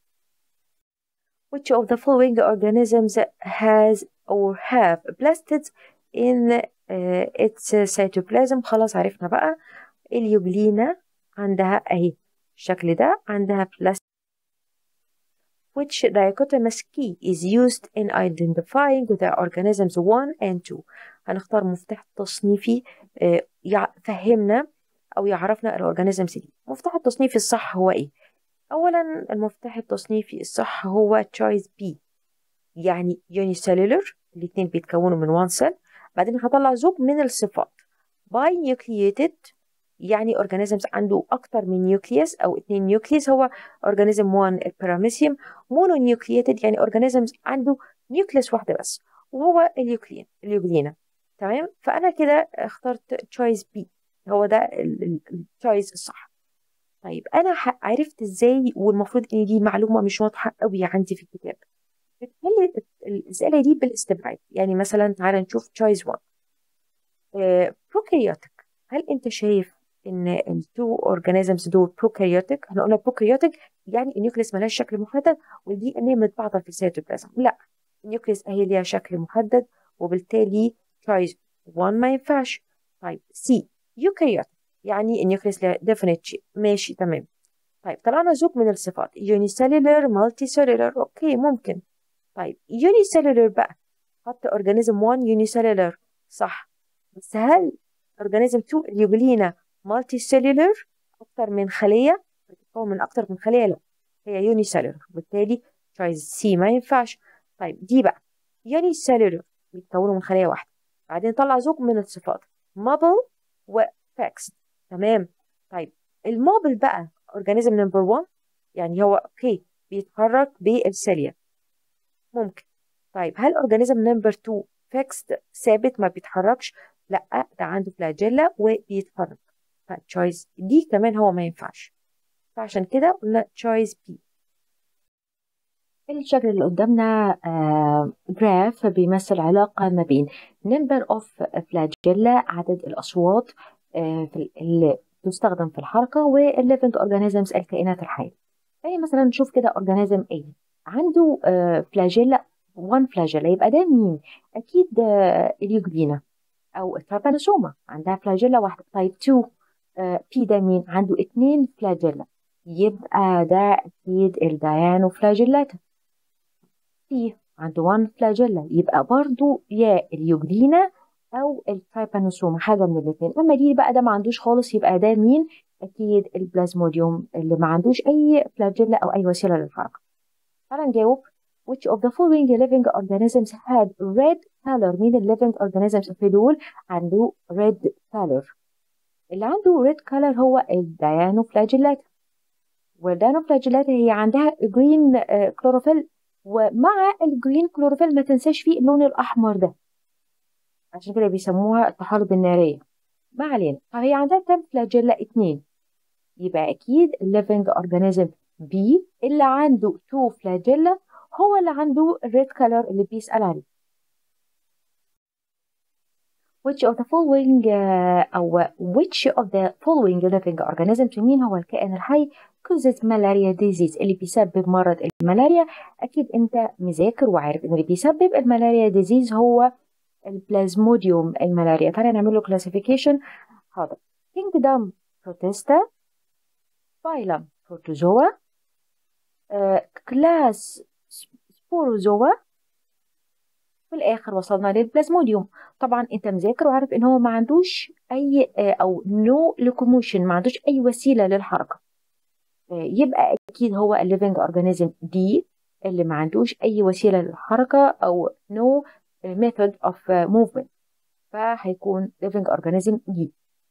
which of the following organisms has or have plastids in its cytoplasm؟ خلاص عرفنا بقى، اليوجلينا عندها اهي الشكل ده، عندها plastic. which dichotomous key is used in identifying the organisms 1 and 2؟ هنختار مفتاح تصنيفي يفهمنا او يعرفنا الاورجانيزمز دي. مفتاح التصنيفي الصح هو ايه؟ اولا المفتاح التصنيفي الصح هو choice B، يعني unicellular، الاثنين بيتكونوا من one cell. بعدين هطلع زوج من الصفات. binucleated، يعني organisms عنده أكتر من نيوكليوس أو 2 نيوكليوس، هو organism 1 البيراميسيوم. mononucleated يعني organisms عنده نيوكليوس واحدة بس، وهو اليوجلينا. تمام، فأنا كده اخترت choice B، هو ده التشويس الصح. طيب أنا عرفت إزاي؟ والمفروض إن دي معلومة مش واضحة قوي عندي في الكتاب. بتحل الأسئلة دي بالاستبعاد، يعني مثلا تعالى نشوف choice 1 بروكاريوتيك. هل أنت شايف ان التو اورجانيزمز دول بروكاريوتيك؟ احنا قلنا بروكاريوتيك يعني النيوكليس ملهاش شكل محدد والدي ان ايه متبعضه في السيتوبلازم. لا، النيوكليس اهي ليها شكل محدد، وبالتالي تشويس 1 ما ينفعش. طيب سي يوكاريوتيك يعني النيوكليس ليها ديفينيت شيب، ماشي تمام. طيب طلعنا زوج من الصفات، يونيسيلولر مالتي سيلولر، اوكي ممكن. طيب يونيسيلولر بقى، حط اورجانيزم 1 يونيسيلولر صح، بس هل اورجانيزم 2 اليوجلينا مالتي سيلولر، اكتر من خليه، بتتكون من اكتر من خليه، لا هي يوني سيلولر، بالتالي تشويس سي ما ينفعش. طيب دي بقى يوني سيلولر بيتكونوا من خليه واحده، بعدين طلع زوج من الصفات مابل وفاكس. تمام. طيب المابل بقى اورجانيزم نمبر 1، يعني هو اوكي بيتحرك بالسيليا ممكن. طيب هل اورجانيزم نمبر 2 فيكسد ثابت ما بيتحركش؟ لا، ده عنده فلاجيلا وبيتحرك، فتشويس دي كمان هو ما ينفعش، فعشان كده قلنا تشويس بي. الشكل اللي قدامنا جراف بيمثل علاقة ما بين number of flagella عدد الأصوات اللي تستخدم في الحركة والليفنج اورجانيزمز الكائنات الحية. زي مثلا نشوف كده اورجانيزم A عنده فلاجيلا 1 فلاجيلا، يبقى ده مين؟ أكيد اليوجلينا أو التربانوسوما عندها فلاجيلا واحدة. طيب 2 بي ده مين؟ عنده 2 فلاجيلا، يبقى ده أكيد الديانو فلاجيلاتا. فيه عنده 1 فلاجيلا، يبقى برضو يا اليوجلينا او الترايبانوسوما، حاجه من الاثنين. اما دي بقى ده ما عندوش خالص، يبقى ده مين؟ اكيد البلازموديوم اللي ما عندوش اي فلاجيلا او اي وسيله للحركه. تعالى نجاوب. which of the following living organisms had red color؟ مين ال living organisms في دول عنده red color؟ اللي عنده red color هو الديانوفلاجيلات، والديانوفلاجيلات هي عندها جرين كلوروفيل، ومع الجرين كلوروفيل ما تنساش فيه اللون الاحمر ده، عشان كده بيسموها الطحالب الناريه. ما علينا. فهي عندها كام فلاجيلا؟ 2، يبقى اكيد الليفنج اورجانيزم بي اللي عنده 2 فلاجيلا هو اللي عنده الريد كلر اللي بيسأل عليه. which of the following أو which of the following living organisms مين هو الكائن الحي causes malaria disease اللي بيسبب مرض الملاريا؟ أكيد أنت مذاكر وعارف إن اللي بيسبب الملاريا disease هو البلازموديوم الملاريا. تعالى نعمل له classification. حاضر. kingdom protista، phylum protozoa، class sporozoa، في الاخر وصلنا للبلازموديوم. طبعا انت مذاكر وعارف ان هو ما عندوش اي او نو لوكوموشن، ما عندوش اي وسيله للحركه، يبقى اكيد هو الليفنج اورجانيزم دي اللي ما عندوش اي وسيله للحركه او نو ميثود اوف موفمنت، فهيكون living organism دي.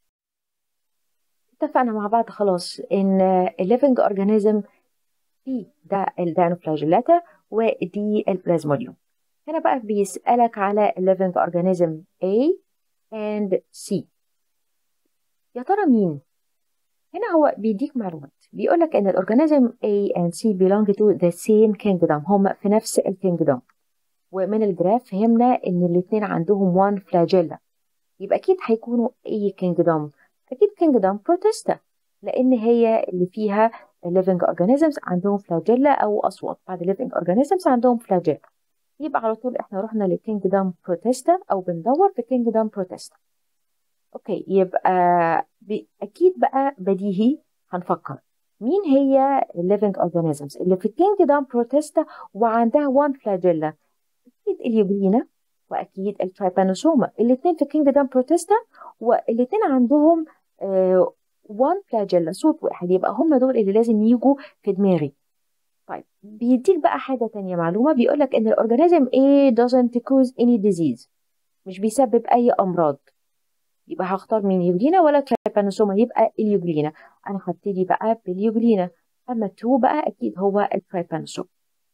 اتفقنا مع بعض خلاص ان الليفنج اورجانيزم دي ده الدينوفلاجيلاتا ودي البلازموديوم. هنا بقى بيسألك على living organism A and C، يا ترى مين؟ هنا هو بيديك معلومات، بيقولك ان الأورجانيزم A and C belong to the same kingdom، هم في نفس الكينجدوم. ومن الجراف فهمنا ان الاتنين عندهم 1 flagella، يبقى اكيد هيكونوا اي كينجدوم؟ اكيد كينجدوم بروتيستا، لان هي اللي فيها living organisms عندهم flagella او اصوات، بعد living organisms عندهم flagella، يبقى على طول احنا رحنا لكينجدم بروتيستا او بندور في كينجدم بروتيستا. اوكي، يبقى اكيد بقى بديهي هنفكر مين هي الليفنج اورجانيزمز اللي في كينجدم بروتيستا وعندها 1 فلاجيلا؟ اكيد اليوجلينا واكيد الترايبانوسوما، الاثنين في كينجدم بروتيستا والاثنين عندهم 1 فلاجيلا صوت واحد، يبقى هم دول اللي لازم يجوا في دماغي. طيب بيديك بقى حاجة تانية معلومة، بيقولك إن الأورجانيزم A doesn't cause any disease، مش بيسبب أي أمراض، يبقى هختار مين؟ يوجلينا ولا تريبانوسوما؟ يبقى اليوجلينا. أنا هبتدي بقى باليوجلينا. أما 2 بقى أكيد هو التريبانوسوما.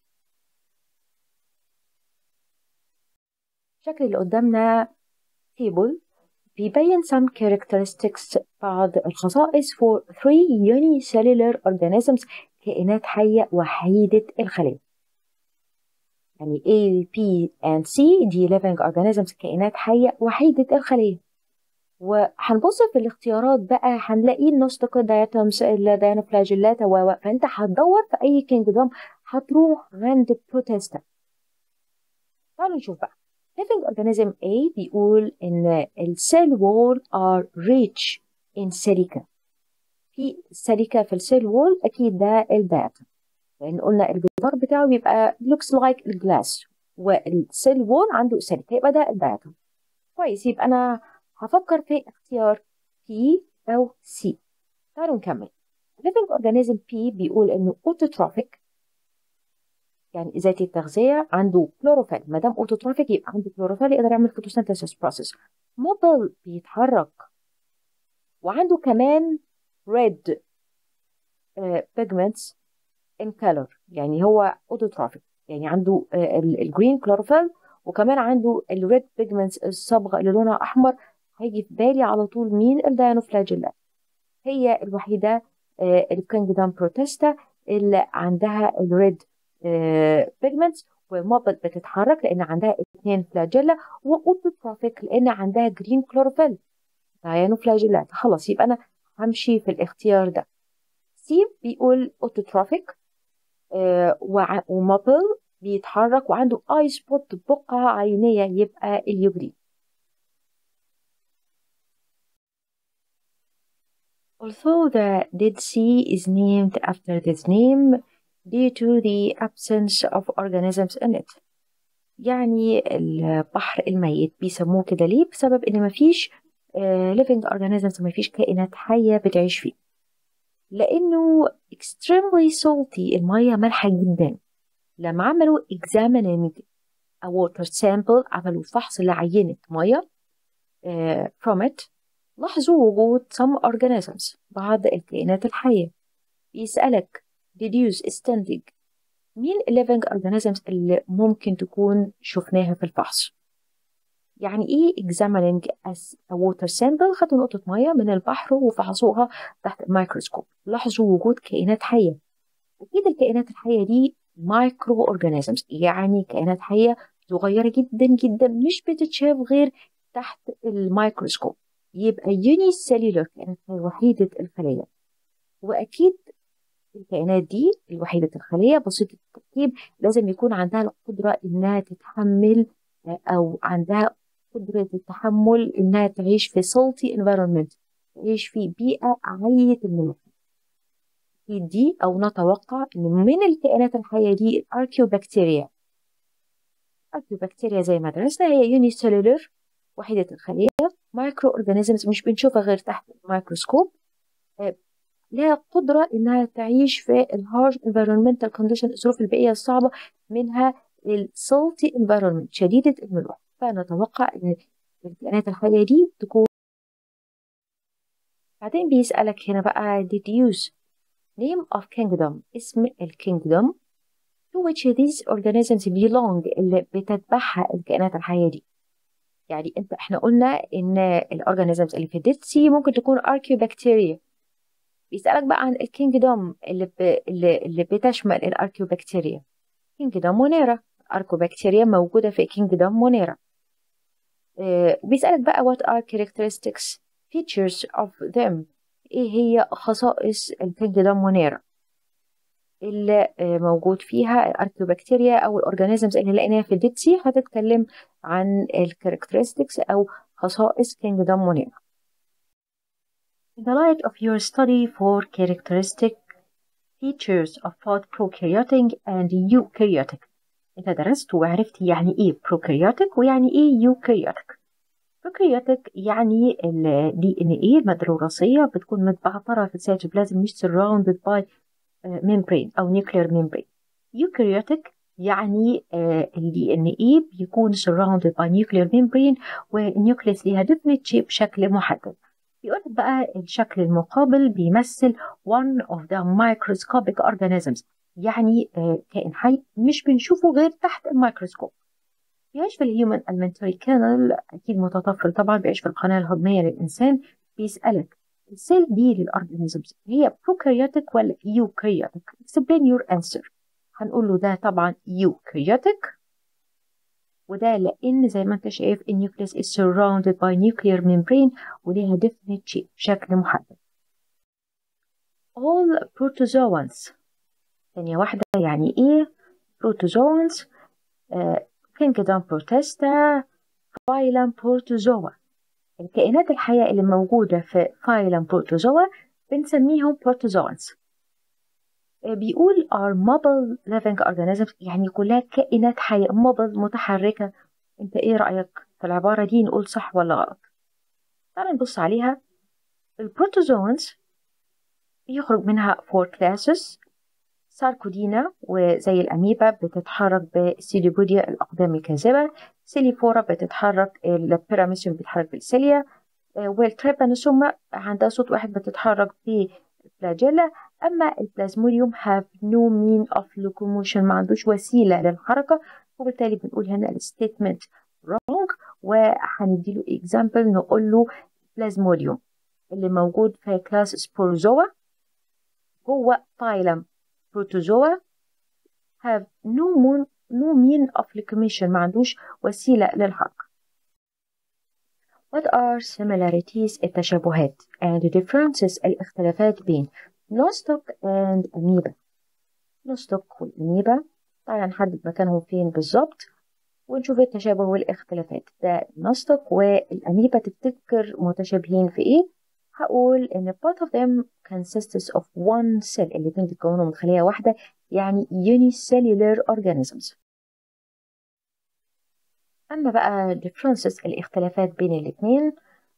الشكل اللي قدامنا table بيبين some characteristics، بعض الخصائص for 3 unicellular organisms كائنات حية وحيدة الخلية. يعني A, B and C دي living organisms كائنات حية وحيدة الخلية. وهنبص في الاختيارات بقى هنلاقي النوستوكودايتمز الديانوفلاجيلاتا فانت هتدور في اي كينجدوم هتروح عند بروتيستا. تعالوا نشوف بقى. living organism A بيقول ان السيل وول are rich in silica، في سيليكا في السيل وول، اكيد ده الداتا، لان قلنا الجدار بتاعه بيبقى looks like الجلاس والسيل وول عنده سيليكا، يبقى ده الداتا. كويس، يبقى انا هفكر في اختيار P أو C. تعالوا نكمل. living organism P بيقول إنه autotrophic، يعني ذاتي التغذية، عنده كلوروفيل. ما دام autotrophic يبقى عنده كلوروفيل يقدر يعمل photosynthesis process. موبل بيتحرك، وعنده كمان red pigments in color، يعني هو autotrophic، يعني عنده الجرين كلوروفيل وكمان عنده الريد بيجمنتس الصبغه اللي لونها احمر. هيجي في بالي على طول مين؟ الداينوفلاجيلا. هي الوحيده الكينجدم بروتيستا اللي عندها الريد بيجمنتس، وموبل بتتحرك لان عندها اثنين فلاجيلا، واوتوتروفيك لان عندها جرين كلوروفيل. داينوفلاجيلا. خلاص يبقى انا همشي في الاختيار ده. سي بيقول اوتوتروفيك ومابل بيتحرك وعنده اي سبوت بقعة عينية، يبقى اليوجرين. Although the Dead Sea is named after this name due to the absence of organisms in it. يعني البحر الميت بيسموه كده ليه؟ بسبب ان مفيش living organisms، مفيش كائنات حية بتعيش فيه، لانه extremely salty، المية مالحة جدا. لما عملوا examining a water sample، عملوا فحص لعينة مية from it، لاحظوا وجود some organisms، بعض الكائنات الحية. بيسألك deduce استنتج مين living organisms اللي ممكن تكون شفناها في الفحص. يعني ايه examining as a water sample؟ خدوا نقطة مية من البحر وفحصوها تحت الميكروسكوب، لاحظوا وجود كائنات حية. أكيد الكائنات الحية دي مايكرو اورجانيزمز، يعني كائنات حية صغيرة جدا جدا مش بتتشاف غير تحت الميكروسكوب، يبقى يوني سيلولر، كائنات وحيدة الخلية. وأكيد الكائنات دي الوحيدة الخلية بسيطة التركيب لازم يكون عندها القدرة إنها تتحمل أو عندها قدرة التحمل إنها تعيش في salty environment، تعيش في بيئة عالية الملوحة. دي أو نتوقع إن من الكائنات الحية دي الأركيوبكتيريا. الأركيوبكتيريا زي ما درسنا هي يوني سيلولر، وحيدة الخلية، مايكرو أورجانيزمز مش بنشوفها غير تحت الميكروسكوب، لها قدرة إنها تعيش في الهارش environmental condition، الظروف البيئية الصعبة، منها السالتي environment شديدة الملوحة. فنتوقع إن الكائنات الحية دي تكون. بعدين بيسألك هنا بقى deduce name of kingdom، اسم الكينجدم to which these organisms belong، اللي بتتبعها الكائنات الحية دي. يعني احنا قلنا ان الاورجانيزمز اللي في الديد سي ممكن تكون اركيوبكتيريا. بيسألك بقى عن الكينجدم اللي بتشمل الاركيوبكتيريا. كينجدم مونيرا، اركيوبكتيريا موجودة في كينجدم مونيرا. بيسألك بقى what are characteristics features of them، ايه هي خصائص الكينجدم مونيرا اللي موجود فيها الاركيوبكتيريا او الاورجانيزمز اللي لقيناها في الديد سي. هتتكلم عن الكاركترستكس او خصائص كينجدم مونيرا. In the light of your study for characteristic features of both prokaryotic and eukaryotic، انت درست وعرفت يعني ايه prokaryotic ويعني ايه eukaryotic. prokaryotic يعني ال DNA المادة الوراثية بتكون متبعترة في السيتوبلازم، مش surrounded by membrane أو nuclear membrane. eukaryotic يعني ال DNA بيكون surrounded by nuclear membrane والنيوكليس ليها definite shape بشكل محدد. يقول بقى الشكل المقابل بيمثل one of the microscopic organisms، يعني كائن حي مش بنشوفه غير تحت الميكروسكوب. بيعيش في الهيومن alimentary canal، أكيد متطفل طبعا، بيعيش في القناة الهضمية للإنسان. بيسألك السيل دي للأورجانيزمز هي بروكاريوتيك ولا يوكاريوتيك؟ explain your answer. هنقول له ده طبعا يوكاريوتيك، وده لأن زي ما انت شايف النيوكليس is surrounded by nuclear membrane وليها definite shape بشكل محدد. all protozoans. ثانية واحدة، يعني ايه protozoans؟ kingdom protista، phylum protozoa. الكائنات الحية اللي موجودة في phylum protozoa بنسميهم protozoans. بيقول are mobile living organisms، يعني كلها كائنات حية. mobile متحركة. انت ايه رأيك في العبارة دي؟ نقول صح ولا غلط؟ تعال نبص عليها. البروتوزوانز بيخرج منها 4 classes. ساركودينا وزي الأميبا بتتحرك بالسيليبوديا الأقدام الكاذبة. سيليفورا بتتحرك، البيراميسيوم بيتحرك بالسيليا، والتريبانوسوما عندها صوت واحد بتتحرك بالفلاجيلا. أما البلازموديوم have no mean of locomotion، ما عندوش وسيلة للحركة، وبالتالي بنقول هنا الستيتمنت wrong. وهنديله example نقول له بلازموديوم اللي موجود في كلاس سبوروزوا جوه فايلم بروتوزوا have no mean of locomotion، ما عندوش وسيلة للحركة. What are similarities التشابهات and differences الاختلافات بين نوستوك and أميبا؟ نوستوك والأميبا تعالى نحدد مكانهم فين بالظبط ونشوف التشابه والاختلافات. ده نوستوك والأميبا تفتكر متشابهين في إيه؟ هقول إن both of them consists of one cell، الاتنين بيتكونوا من خلية واحدة، يعني unicellular organisms. أما بقى differences الاختلافات بين الاتنين،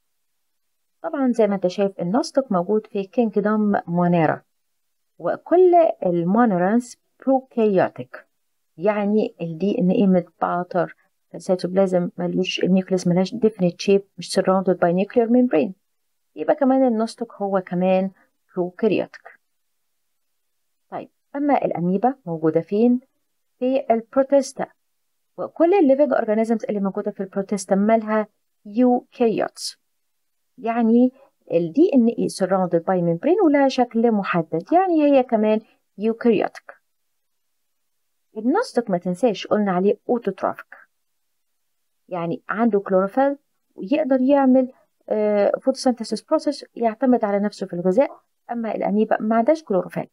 طبعا زي ما انت شايف النوستوك موجود في كينجدوم مونيرا، وكل المونيرانس بروكاريوتيك، يعني الدي ان ايه متبعتر، السيتوبلازم ملوش، النيوكليس ملهاش definite shape، مش surrounded by nuclear membrane، يبقى كمان النوستوك هو كمان بروكاريوتيك. طيب أما الأميبا موجودة فين؟ في البروتيستا، وكل الليفينج اورجانيزمز اللي موجودة في البروتيستا مالها يوكاريوتس، يعني ال DNA surrounded by membrane ولها شكل محدد، يعني هي كمان eukaryotic. النوستوك ما تنساش قلنا عليه autotrophic، يعني عنده كلوروفيل ويقدر يعمل photosynthesis process، يعتمد على نفسه في الغذاء. أما الأميبا ما عندهاش كلوروفيل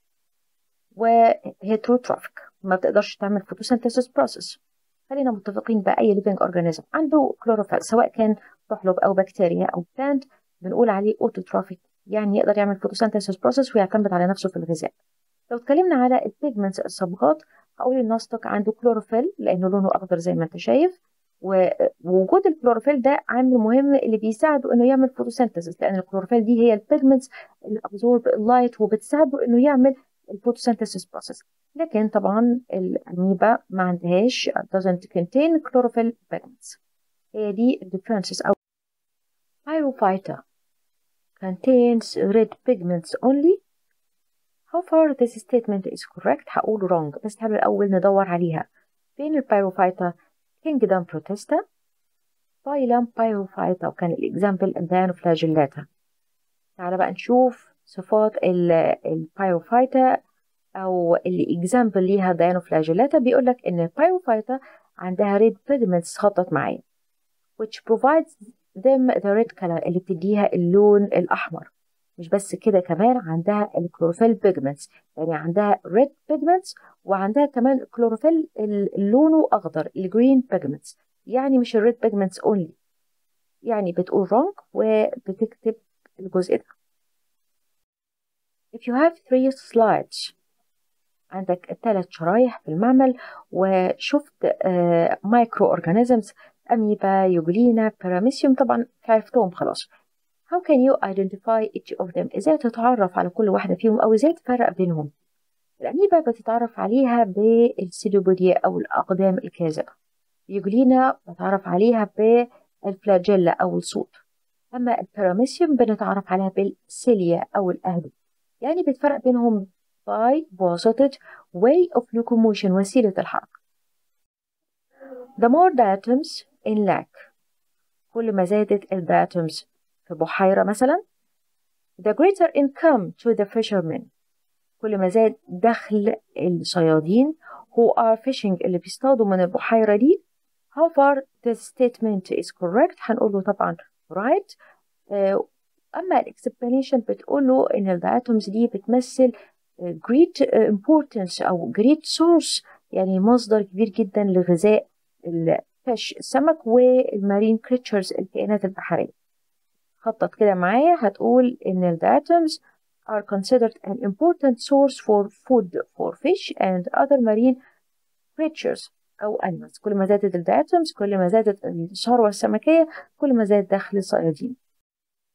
وهيتروتروفيك، ما بتقدرش تعمل photosynthesis process. خلينا متفقين بأي living organism عنده كلوروفيل سواء كان طحلب أو بكتيريا أو بلانت بنقول عليه اوتوتروفيك، يعني يقدر يعمل فوتوسينثيسيس بروسيس ويعتمد على نفسه في الغذاء. لو اتكلمنا على البيجمنتس الصبغات هقول النوستوك عنده كلوروفيل لأنه لونه أخضر زي ما أنت شايف، ووجود الكلوروفيل ده عامل مهم اللي بيساعده إنه يعمل فوتوسينثيسيس، لأن الكلوروفيل دي هي البيجمنتس اللي أبزورب اللايت وبتساعده إنه يعمل الفوتوسينثيسيس بروسيس. لكن طبعا الأميبا ما عندهاش doesn't contain chlorophyll pigments. هي دي differences. أو Pyrophyta contains red pigments only. How far this statement is correct؟ هقول wrong، بس تعالوا الأول ندور عليها. فين البايروفايتا؟ Kingdom Protista، phylum Pyrophyta، وكان الإكزامبل Dionoflagellata. تعالى بقى نشوف صفات البايروفايتا أو الإكزامبل ليها Dionoflagellata. بيقول لك إن البايروفايتا عندها red pigments، خطط معايا، which provides them the red color، اللي بتديها اللون الأحمر. مش بس كده، كمان عندها الكلوروفيل pigments، يعني عندها red pigments وعندها كمان كلوروفيل لونه أخضر الجرين pigments، يعني مش الريد pigments only. يعني بتقول wrong وبتكتب الجزء ده. If you have 3 slides، عندك 3 شرايح في المعمل وشفت مايكرو اورجانيزمز، أميبا، يوجلينا، بيراميسيوم، طبعا عرفتهم خلاص. How can you identify each of them؟ إزاي تتعرف على كل واحدة فيهم أو إزاي تفرق بينهم؟ الأميبا بتتعرف عليها بالسيلوبوديا أو الأقدام الكاذبة. يوجلينا بتتعرف عليها بالفلاجيلا أو الصوت. أما البيراميسيوم بنتعرف عليها بالسيليا أو الأهدب، يعني بتفرق بينهم by بواسطة way of locomotion، وسيلة الحركة. The more diatoms in lake، كل ما زادت الدايتومز في بحيرة مثلا. The greater income to the fishermen، كل ما زاد دخل الصيادين who are fishing، اللي بيصطادوا من البحيرة دي. How far this statement is correct؟ هنقول له طبعا right. أما الإكسبلانيشن بتقول له إن الدايتومز دي بتمثل great importance أو great source، يعني مصدر كبير جدا لغذاء الفش السمك والمارين كريتشرز الكائنات البحرية. خطط كده معايا، هتقول إن الدايتومز are considered an important source for food for fish and other marine creatures أو animals. كل ما زادت الدايتومز كل ما زادت الثروة السمكية، كل ما زاد دخل الصيادين.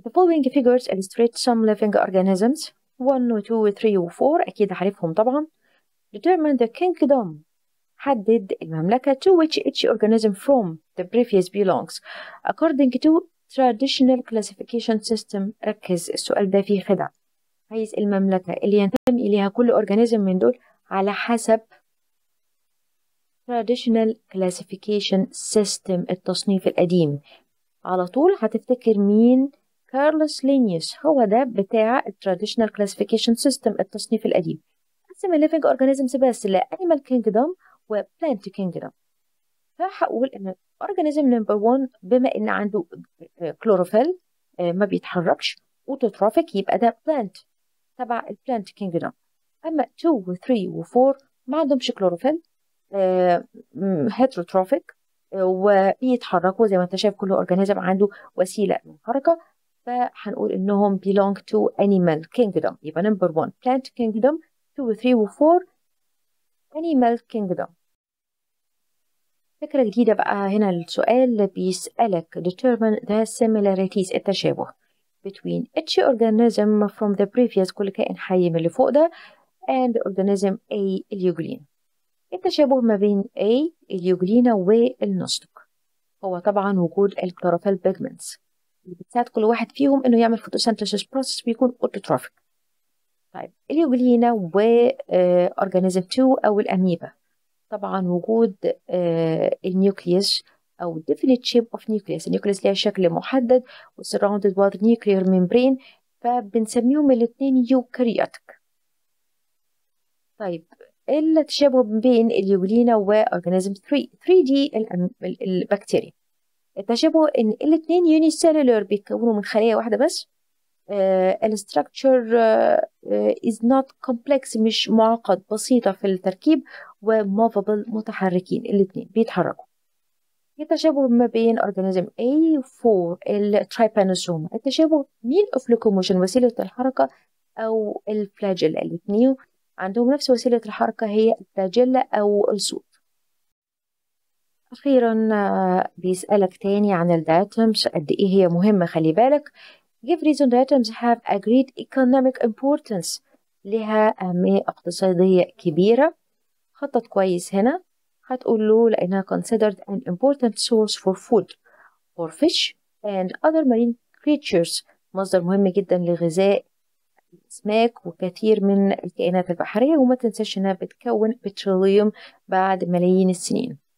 The following figures illustrate some living organisms 1 و 2 و 3 و 4 أكيد عارفهم طبعا. Determine the kingdom حدد المملكة to which each organism from the previous belongs according to traditional classification system. ركز السؤال ده فيه خدع. عايز المملكة اللي ينتمي إليها كل organism من دول على حسب traditional classification system التصنيف القديم. على طول هتفتكر مين؟ كارلوس لينيوس، هو ده بتاع traditional classification system التصنيف القديم. قسم ال living organisms بس ل animal kingdom و plant kingdom. فهقول ان organism number 1 بما ان عنده chlorophyll ما بيتحركش autotrophic يبقى ده plant تبع ال plant kingdom. اما 2 و 3 و 4 ما عندهمش chlorophyll heterotrophic وبيتحركوا زي ما انت شايف، كل organism عنده وسيلة للحركة، فهنقول انهم belong to animal kingdom. يبقى number 1 plant kingdom، 2 و 3 و 4 animal kingdom. فكرة جديدة بقى هنا، السؤال بيسألك determine the similarities التشابه between each organism from the previous كل كائن حي من اللي فوق ده and organism A اليوجلين. التشابه ما بين A اليوجلينا والنستك هو طبعا وجود الكلوروفيل بيجمنتس اللي بتساعد كل واحد فيهم انه يعمل فوتوسينثيسيس بروسيس بيكون اوتوتروفيك. طيب اليوجلينا واورجانيزم 2 او الاميبا طبعا وجود النيوكليوس او definite shape of nucleus. النيوكليوس ليها شكل محدد و surrounded by nuclear membrane، فبنسميهم الاثنين يوكاريوتيك. طيب التشابه بين اليوجلينا واورجانيزم 3 دي البكتيريا. التشابه ان الاثنين يونيسيلولر بيتكونوا من خلية واحدة بس. الستراكشر is not complex مش معقد، بسيطة في التركيب، وmovable متحركين الاثنين بيتحركوا. التشابه ما بين organism A4 الترايبانوسوما. التشابه مين of locomotion وسيلة الحركة أو الفلاجيلا، الاثنين عندهم نفس وسيلة الحركة هي الفلاجيلا أو الصوت. أخيرا بيسألك تاني عن الدايتمز قد إيه هي مهمة. خلي بالك give reason items have a great economic importance، لها أهمية اقتصادية كبيرة. خطط كويس هنا، هتقول له لأنها considered an important source for food for fish and other marine creatures، مصدر مهم جدا لغذاء الأسماك وكثير من الكائنات البحرية. وما تنساش إنها بتكون بتروليوم بعد ملايين السنين.